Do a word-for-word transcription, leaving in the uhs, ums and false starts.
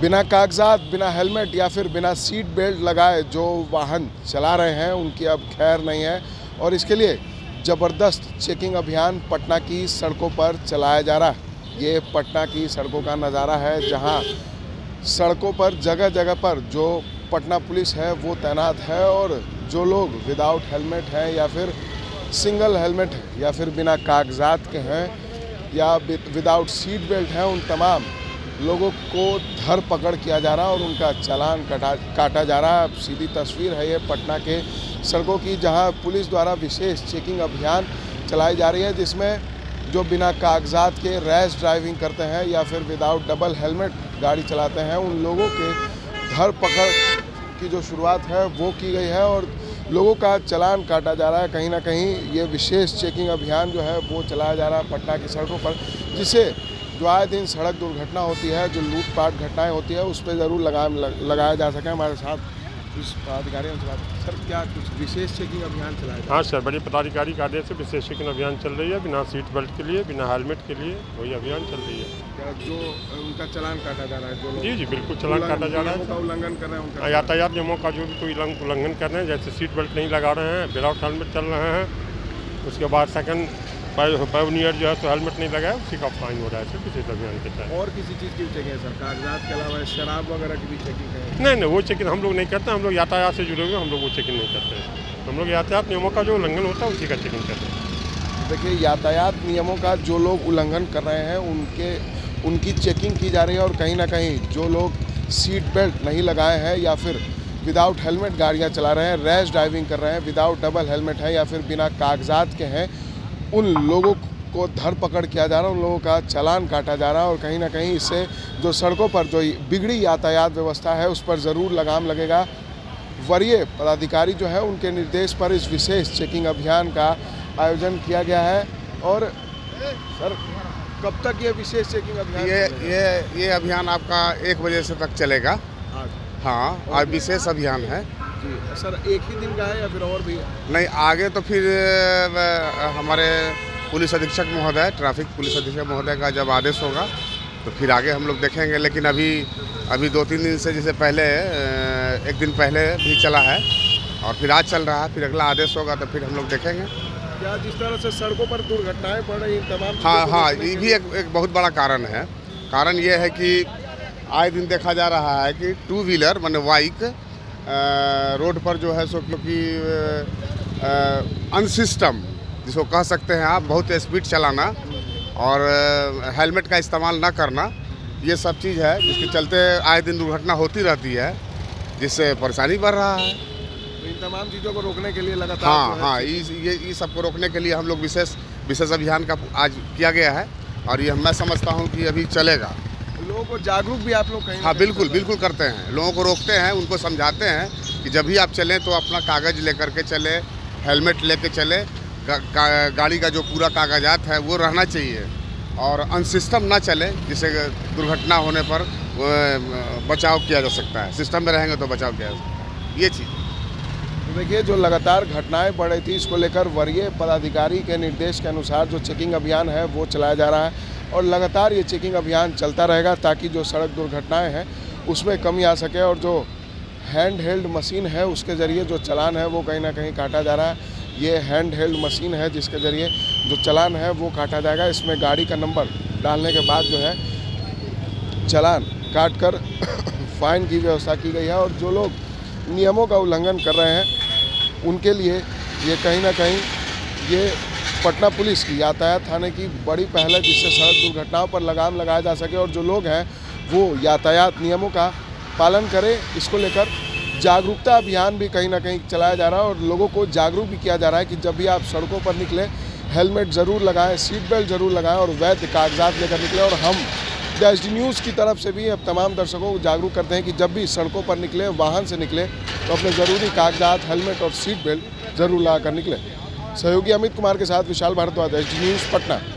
बिना कागजात, बिना हेलमेट या फिर बिना सीट बेल्ट लगाए जो वाहन चला रहे हैं उनकी अब खैर नहीं है। और इसके लिए ज़बरदस्त चेकिंग अभियान पटना की सड़कों पर चलाया जा रहा है। ये पटना की सड़कों का नज़ारा है, जहां सड़कों पर जगह जगह पर जो पटना पुलिस है वो तैनात है और जो लोग विदाउट हेलमेट हैं या फिर सिंगल हेलमेट है या फिर बिना कागजात के हैं या विदाउट सीट बेल्ट हैं, उन तमाम लोगों को धर पकड़ किया जा रहा है और उनका चालान काटा काटा जा रहा है। सीधी तस्वीर है ये पटना के सड़कों की, जहां पुलिस द्वारा विशेष चेकिंग अभियान चलाई जा रही है, जिसमें जो बिना कागजात के रैश ड्राइविंग करते हैं या फिर विदाउट डबल हेलमेट गाड़ी चलाते हैं, उन लोगों के धर पकड़ की जो शुरुआत है वो की गई है और लोगों का चालान काटा जा रहा है। कहीं ना कहीं ये विशेष चेकिंग अभियान जो है वो चलाया जा रहा है पटना की सड़कों पर, जिससे जो आए दिन सड़क दुर्घटना होती है, जो लूटपाट घटनाएं होती है, उस पर ज़रूर लगा लगाया जा सके। हमारे साथ पुलिस पदाधिकारी सर, क्या कुछ विशेष चेकिंग अभियान चलाया? हाँ सर, बड़ी पदाधिकारी के आदेश से विशेष चेकिंग अभियान चल रही है, बिना सीट बेल्ट के लिए, बिना हेलमेट के लिए वही अभियान चल रही है। क्या जो उनका चालान काटा जा रहा है? जो जी जी बिल्कुल चालान काटा जा रहा है। उल्लंघन कर रहे हैं उनका यातायात नियमों का जो भी कोई उल्लंघन कर रहे हैं, जैसे सीट बेल्ट नहीं लगा रहे हैं, विदाउट हेलमेट चल रहे हैं, उसके बाद सेकंड पैवनियर जो है तो हेलमेट नहीं लगाया, उसी का फाइन हो रहा है। विशेष अभियान के तहत और किसी चीज़ की चेकिंग है सर? कागजात के अलावा शराब वगैरह की भी चेकिंग है? नहीं नहीं, वो चेकिंग हम लोग नहीं करते। हम लोग यातायात से जुड़े हुए, हम लोग वो चेकिंग नहीं करते। हम लोग यातायात नियमों का जो उल्लंघन होता है उसी का चेकिंग करते हैं। देखिए, यातायात नियमों का जो लोग उल्लंघन कर रहे हैं उनके उनकी चेकिंग की जा रही है और कहीं ना कहीं जो लोग सीट बेल्ट नहीं लगाए हैं या फिर विदाउट हेलमेट गाड़ियाँ चला रहे हैं, रैश ड्राइविंग कर रहे हैं, विदाउट डबल हेलमेट है या फिर बिना कागजात के हैं, उन लोगों को धर पकड़ किया जा रहा है, उन लोगों का चालान काटा जा रहा है। और कहीं ना कहीं इससे जो सड़कों पर जो बिगड़ी यातायात व्यवस्था है उस पर ज़रूर लगाम लगेगा। वरीय पदाधिकारी जो है उनके निर्देश पर इस विशेष चेकिंग अभियान का आयोजन किया गया है। और सर, कब तक ये विशेष चेकिंग अभियान? ये ये ये अभियान आपका एक बजे से तक चलेगा। हाँ, आज विशेष अभियान है जी। सर, एक ही दिन का है या फिर और भी? नहीं, आगे तो फिर हमारे पुलिस अधीक्षक महोदय, ट्रैफिक पुलिस अधीक्षक महोदय का जब आदेश होगा तो फिर आगे हम लोग देखेंगे। लेकिन अभी अभी दो तीन दिन से, जैसे पहले एक दिन पहले भी चला है और फिर आज चल रहा है, फिर अगला आदेश होगा तो फिर हम लोग देखेंगे। क्या जिस तरह से सड़कों पर दुर्घटनाएं बढ़ रही तमाम? हाँ हाँ, ये भी एक, एक बहुत बड़ा कारण है। कारण ये है कि आए दिन देखा जा रहा है कि टू व्हीलर माने बाइक रोड पर जो है सो क्योंकि अनसिस्टम जिसको कह सकते हैं आप, बहुत स्पीड चलाना और हेलमेट का इस्तेमाल ना करना, ये सब चीज़ है जिसके चलते आए दिन दुर्घटना होती रहती है, जिससे परेशानी बढ़ रहा है। तो इन तमाम चीज़ों को रोकने के लिए लगातार हाँ हाँ ये ये सब को रोकने के लिए हम लोग विशेष विशेष अभियान का आज किया गया है और ये मैं समझता हूँ कि अभी चलेगा। लोगों को जागरूक भी आप लोग कहीं? हाँ बिल्कुल बिल्कुल करते हैं, लोगों को रोकते हैं, उनको समझाते हैं कि जब भी आप चलें तो अपना कागज़ लेकर के चले, हेलमेट लेके चले, गा, गा, गाड़ी का जो पूरा कागजात है वो रहना चाहिए और अनसिस्टम ना चले, जिससे दुर्घटना होने पर बचाव किया जा सकता है। सिस्टम में रहेंगे तो बचाव किया जा सकता है, ये चीज़। तो देखिए, जो लगातार घटनाएं बढ़ रही थी, इसको लेकर वरीय पदाधिकारी के निर्देश के अनुसार जो चेकिंग अभियान है वो चलाया जा रहा है और लगातार ये चेकिंग अभियान चलता रहेगा ताकि जो सड़क दुर्घटनाएं हैं उसमें कमी आ सके। और जो हैंड हेल्ड मशीन है उसके ज़रिए जो चालान है वो कहीं ना कहीं काटा जा रहा है। ये हैंड हेल्ड मशीन है जिसके ज़रिए जो चालान है वो काटा जाएगा। इसमें गाड़ी का नंबर डालने के बाद जो है चालान काट कर फाइन की व्यवस्था की गई है और जो लोग नियमों का उल्लंघन कर रहे हैं उनके लिए ये कहीं ना कहीं ये पटना पुलिस की यातायात थाने की बड़ी पहल है, जिससे सड़क दुर्घटनाओं पर लगाम लगाया जा सके और जो लोग हैं वो यातायात नियमों का पालन करें। इसको लेकर जागरूकता अभियान भी कहीं ना कहीं चलाया जा रहा है और लोगों को जागरूक भी किया जा रहा है कि जब भी आप सड़कों पर निकलें हेलमेट ज़रूर लगाएं, सीट बेल्ट ज़रूर लगाएं और वैध कागजात लेकर निकलें। और हम द एच डी न्यूज़ की तरफ से भी अब तमाम दर्शकों को जागरूक करते हैं कि जब भी सड़कों पर निकलें, वाहन से निकलें तो अपने ज़रूरी कागजात, हेलमेट और सीट बेल्ट ज़रूर लगा कर निकलें। सहयोगी अमित कुमार के साथ Vishal Bhardwaj, H D news Patna.